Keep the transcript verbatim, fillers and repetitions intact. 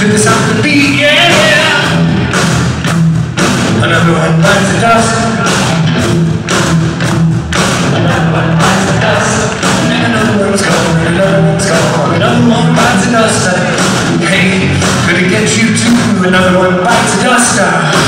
to the sound of the beat, yeah. Another one bites the dust. Another one bites the dust. And another one's gone, and another one's gone. Another one bites the dust. Hey, could it get you too? Another one bites the dust.